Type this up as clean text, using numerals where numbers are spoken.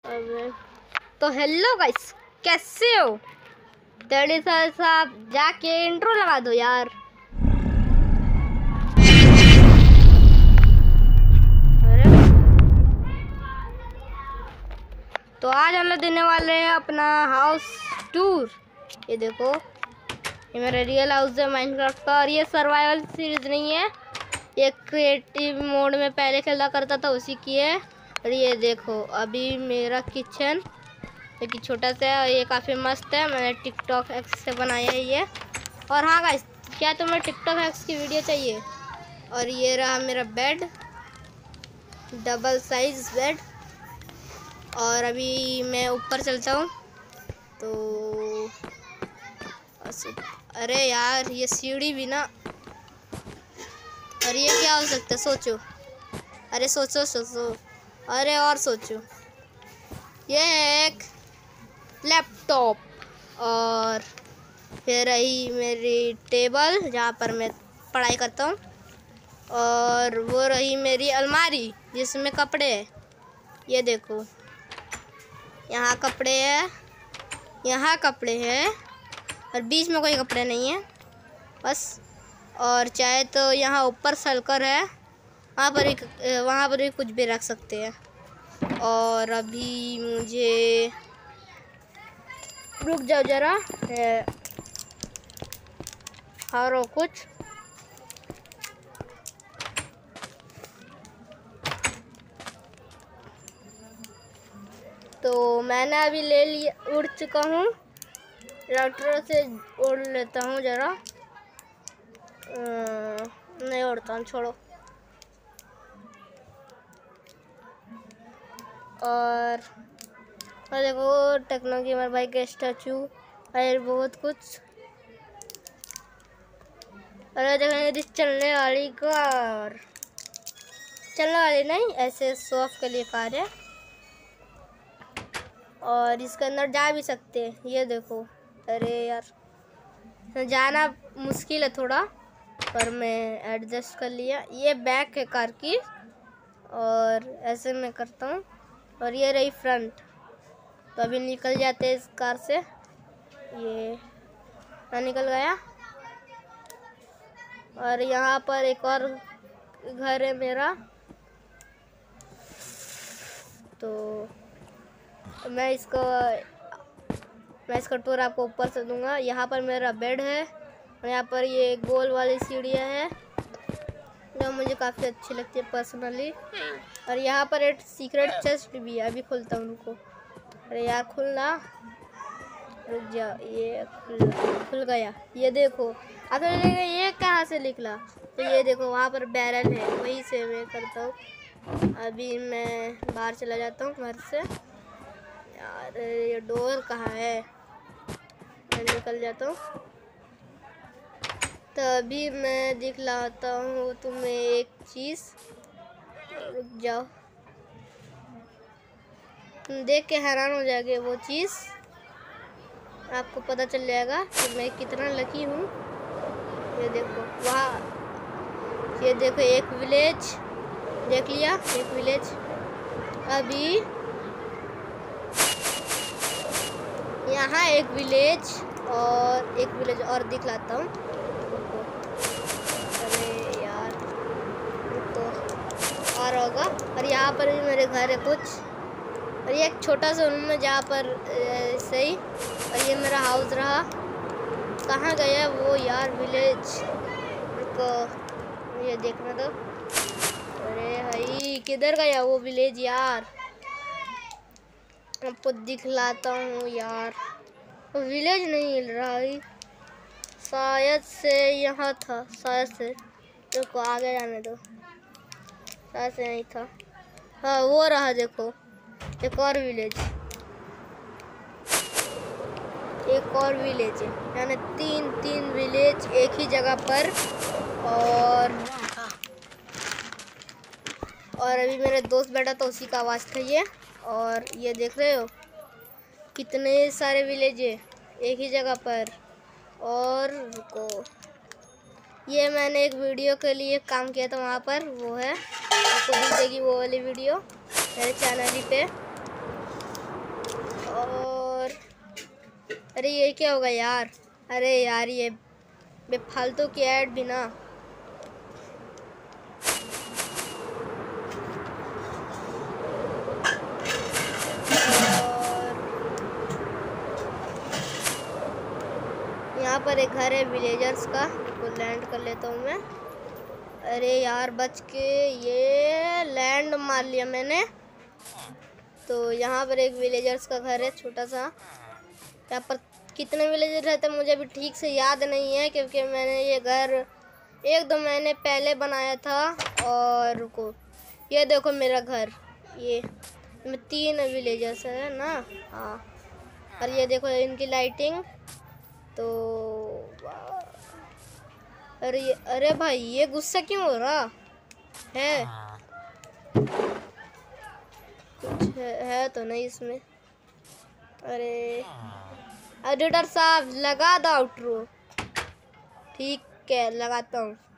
अब तो hello guys, कैसे हो? तेरे साहब जाके इंट्रो लगा दो यार। अरे तो आज हम लोग देने वाले हैं अपना हाउस टूर। ये देखो, ये मेरा रियल हाउस है माइनक्राफ्ट का, और ये सर्वाइवल सीरीज नहीं है, ये क्रिएटिव मोड में पहले खेला करता था उसी की है। और ये देखो अभी मेरा किचन एक छोटा सा है और ये काफ़ी मस्त है, मैंने टिकटॉक एक्स से बनाया है ये। और हाँ गाइस, क्या तुम्हें टिकटॉक एक्स की वीडियो चाहिए? और ये रहा मेरा बेड, डबल साइज बेड। और अभी मैं ऊपर चलता हूँ तो अरे यार ये सीढ़ी भी ना, और ये क्या हो सकता है? सोचो, अरे सोचो सोचो, अरे और सोचो। ये एक लैपटॉप, और फिर रही मेरी टेबल जहाँ पर मैं पढ़ाई करता हूँ, और वो रही मेरी अलमारी जिसमें कपड़े हैं। ये देखो यहाँ कपड़े हैं, यहाँ कपड़े हैं, और बीच में कोई कपड़े नहीं है बस। और चाहे तो यहाँ ऊपर सलकर है, वहाँ पर भी कुछ भी रख सकते हैं। और अभी मुझे रुक जाओ जरा, हारो कुछ। तो मैंने अभी ले लिया, उड़ चुका हूँ, डॉक्टर से उड़ लेता हूँ जरा। नहीं उड़ता हूँ, छोड़ो। और देखो टेक्नोलॉजी मेरे भाई के स्टैचू और बहुत कुछ। अरे देखो चलने वाली कार, चलने वाली नहीं, ऐसे शो ऑफ के लिए कार है, और इसके अंदर जा भी सकते हैं। ये देखो, अरे यार जाना मुश्किल है थोड़ा, पर मैं एडजस्ट कर लिया। ये बैक है कार की, और ऐसे मैं करता हूँ। और ये रही फ्रंट, तो अभी निकल जाते हैं इस कार से। ये मैं निकल गया, और यहाँ पर एक और घर है मेरा, तो मैं इसका टूर आपको ऊपर से दूंगा। यहाँ पर मेरा बेड है, और यहाँ पर ये गोल वाली सीढ़ियाँ हैं जो मुझे काफ़ी अच्छी लगती है पर्सनली। और यहाँ पर एक सीक्रेट चेस्ट भी है, अभी खुलता हूँ उनको। अरे यार खुलना, रुक जा, ये खुल गया। ये देखो, अब ये कहाँ से निकला? तो ये देखो वहाँ पर बैरल है, वहीं से मैं करता हूँ। अभी मैं बाहर चला जाता हूँ घर से। यार ये डोर कहाँ है? मैं निकल जाता हूँ। तो अभी मैं दिखलाता हूँ तुम्हें एक चीज़, रुक जाओ, तुम देख के हैरान हो जाओगे। वो चीज़ आपको पता चल जाएगा कि मैं कितना लकी हूँ। ये देखो वहाँ, ये देखो एक विलेज, देख लिया एक विलेज। अभी यहाँ एक विलेज और एक विलेज और दिखलाता हूँ। अरे यार तो और होगा। और यहाँ पर भी मेरे घर है कुछ, और ये एक छोटा सा रूम है जहाँ पर सही। और ये मेरा हाउस रहा, कहाँ गया वो यार विलेज को, ये देखना दो। अरे भाई किधर गया वो विलेज यार? आपको दिखलाता हूँ यार, वो विलेज नहीं मिल रहा है, शायद से यहाँ था, शायद से, देखो आगे जाने दो, शायद से नहीं था। हाँ वो रहा, देखो एक और विलेज, एक और विलेज है, यानी तीन विलेज एक ही जगह पर। और अभी मेरे दोस्त बैठा तो उसी का आवाज़ था ये। और ये देख रहे हो कितने सारे विलेज है एक ही जगह पर। और रुको, ये मैंने एक वीडियो के लिए काम किया था वहाँ पर, वो है, आपको दिख जाएगी वो वाली वीडियो मेरे चैनल ही पे। अरे ये क्या होगा यार। अरे यार ये बेफालतू की ऐड भी ना। यहाँ पर एक घर है विलेजर्स का, इसको लैंड कर लेता हूँ मैं। अरे यार बच के, ये लैंड मार लिया मैंने। तो यहाँ पर एक विलेजर्स का घर है छोटा सा। यहाँ पर कितने विलेजर रहते हैं मुझे भी ठीक से याद नहीं है, क्योंकि मैंने ये घर 1-2 महीने पहले बनाया था। और रुको, ये देखो मेरा घर, ये में 3 विलेजर्स है ना। हाँ, और ये देखो इनकी लाइटिंग। तो अरे भाई ये गुस्सा क्यों हो रहा है? कुछ है तो नहीं इसमें। अरे एडिटर साहब लगा दो आउटरो। ठीक है लगाता हूँ।